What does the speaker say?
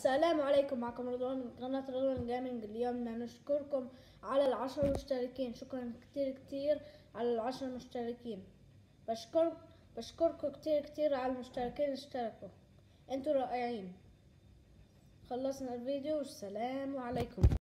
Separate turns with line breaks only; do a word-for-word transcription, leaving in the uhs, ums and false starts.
السلام عليكم، معكم رضوان من قناة رضوان جيمنج. اليوم بدنا نشكركم على العشر مشتركين. شكرا كتير كتير على العشر مشتركين. بشكر بشكركم كتير كتير على المشتركين اشتركوا، انتوا رائعين. خلصنا الفيديو والسلام عليكم.